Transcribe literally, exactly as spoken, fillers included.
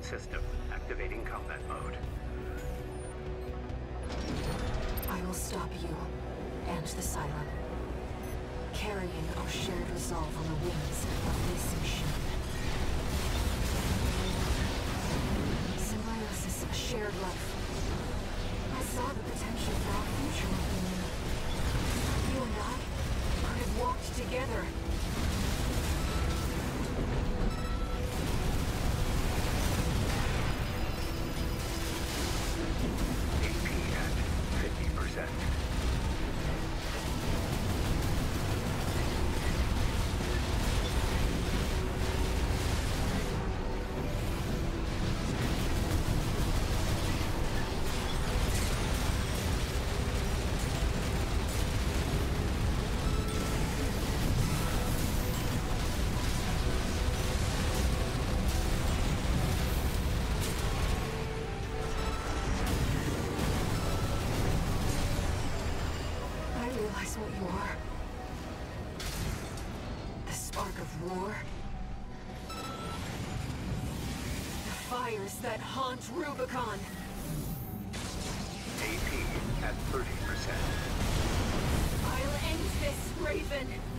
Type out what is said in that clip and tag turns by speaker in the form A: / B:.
A: system. Activating combat mode.
B: I will stop you and the Silo, carrying our shared resolve on the wings of this machine. Symbiosis, a shared life. I saw the potential for our future within you. You and I could have walked together.
A: A P at fifty percent.
B: What you are. The spark of war. The fires that haunt Rubicon.
A: A P at thirty percent.
B: I'll end this, Raven.